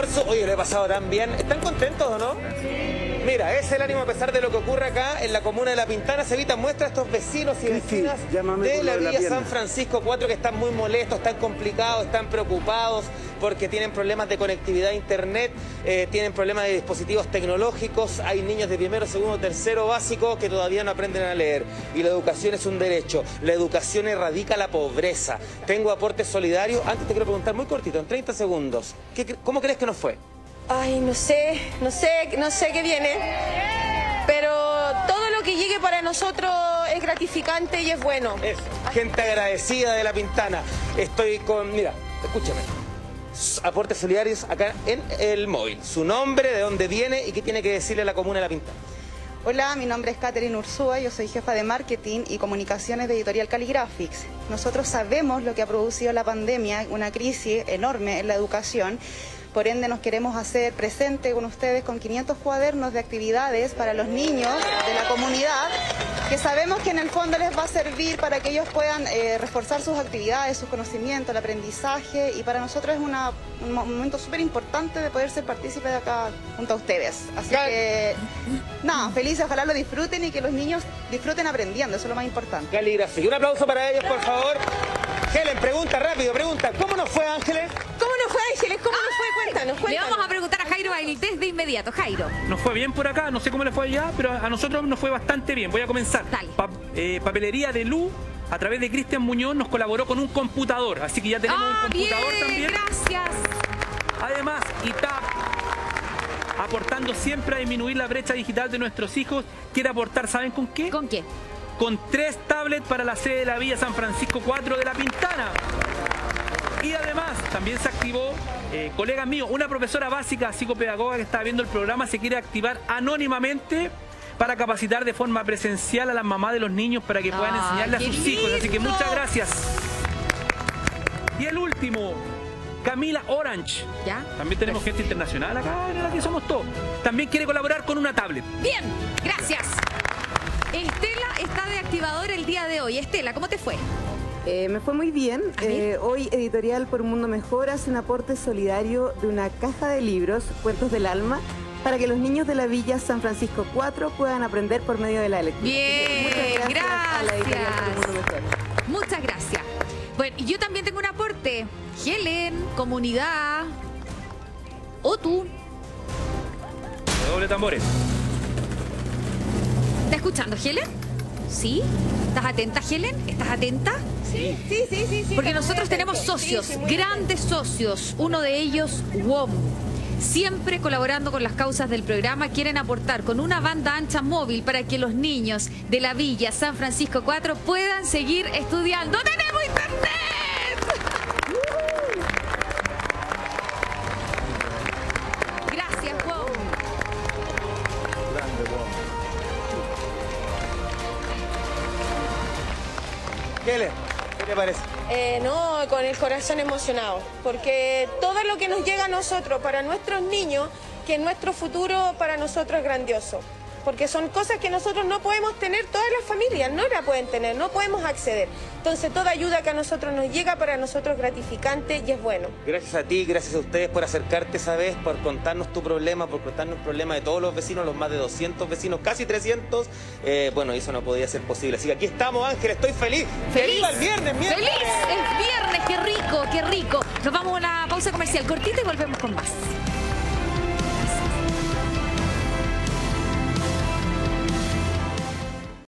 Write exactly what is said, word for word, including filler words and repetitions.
almuerzo. Oye, lo he pasado tan bien. ¿Están contentos o no? Mira, ese es el ánimo a pesar de lo que ocurre acá en la comuna de La Pintana. Cevita, muestra a estos vecinos y vecinas sí, de la Villa Villa San Francisco cuatro que están muy molestos, están complicados, están preocupados porque tienen problemas de conectividad a internet, eh, tienen problemas de dispositivos tecnológicos. Hay niños de primero, segundo, tercero básico que todavía no aprenden a leer. Y la educación es un derecho. La educación erradica la pobreza. Tengo aportes solidarios. Antes te quiero preguntar muy cortito, en treinta segundos. ¿Qué, ¿Cómo crees que nos fue? Ay, no sé, no sé, no sé qué viene, pero todo lo que llegue para nosotros es gratificante y es bueno. Es gente agradecida de La Pintana. Estoy con, mira, escúchame, aportes solidarios acá en el móvil. Su nombre, de dónde viene y qué tiene que decirle a la comuna de La Pintana. Hola, mi nombre es Catherine Ursúa, yo soy jefa de marketing y comunicaciones de Editorial Caligraphics. Nosotros sabemos lo que ha producido la pandemia, una crisis enorme en la educación. Por ende, nos queremos hacer presente con ustedes con quinientos cuadernos de actividades para los niños de la comunidad, que sabemos que en el fondo les va a servir para que ellos puedan eh, reforzar sus actividades, sus conocimientos, el aprendizaje, y para nosotros es una, un momento súper importante de poder ser partícipe de acá junto a ustedes. Así que, nada, felices, ojalá lo disfruten y que los niños disfruten aprendiendo, eso es lo más importante. Caligrafía. Un aplauso para ellos, por favor. Helen, pregunta rápido, pregunta. ¿Cómo nos fue, Ángeles? ¿Cómo nos fue, Ángeles? ¿Cómo nos fue? Cuéntanos, cuéntanos. Le vamos a preguntar a Jairo Ailtes de inmediato. Jairo. Nos fue bien por acá, no sé cómo le fue allá, pero a nosotros nos fue bastante bien. Voy a comenzar. Dale. Pa eh, papelería de Lu, a través de Cristian Muñoz, nos colaboró con un computador. Así que ya tenemos ah, un computador bien, también. Gracias. Además, I T A P, aportando siempre a disminuir la brecha digital de nuestros hijos, quiere aportar, ¿saben con qué? ¿Con qué? Con tres tablets para la sede de la Villa San Francisco cuatro de La Pintana. Y además, también se activó, eh, colegas míos, una profesora básica psicopedagoga que estaba viendo el programa se quiere activar anónimamente para capacitar de forma presencial a las mamás de los niños para que puedan ah, enseñarle a sus lindo. hijos. Así que muchas gracias. Y el último, Camila Orange. ¿Ya? También tenemos gente internacional acá, en la que somos todos. También quiere colaborar con una tablet. Bien, gracias. Estela está de activador el día de hoy. Estela, ¿cómo te fue? Eh, me fue muy bien. Eh, hoy Editorial Por un Mundo Mejor hace un aporte solidario de una caja de libros, Cuentos del Alma, para que los niños de la Villa San Francisco cuatro puedan aprender por medio de la lectura. Bien, muchas gracias, gracias. a la Editorial Por un Mundo Mejor. Muchas gracias. Bueno, y yo también tengo un aporte. Helen, comunidad. O tú. Doble tambores. ¿Estás escuchando, Helen? ¿Sí? ¿Estás atenta, Helen? ¿Estás atenta? Sí, sí, sí, sí. sí Porque nosotros tenemos socios, sí, sí, grandes socios. Uno de ellos, W O M. Siempre colaborando con las causas del programa, quieren aportar con una banda ancha móvil para que los niños de la Villa San Francisco cuatro puedan seguir estudiando. ¡Tenemos internet! Gracias, W O M. Grande, wow. Helen, ¿qué te parece? Eh, no, con el corazón emocionado, porque todo lo que nos llega a nosotros, para nuestros niños, que nuestro futuro para nosotros es grandioso, porque son cosas que nosotros no podemos tener, todas las familias no la pueden tener, no podemos acceder. Entonces toda ayuda que a nosotros nos llega para nosotros es gratificante y es bueno. Gracias a ti, gracias a ustedes por acercarte esa vez, por contarnos tu problema, por contarnos el problema de todos los vecinos, los más de doscientos vecinos, casi trescientos. Eh, bueno, eso no podía ser posible. Así que aquí estamos, Ángel, estoy feliz. ¡Feliz! ¡Viva el viernes, miércoles! ¡Feliz! Es viernes, qué rico, qué rico. Nos vamos a una pausa comercial cortita y volvemos con más.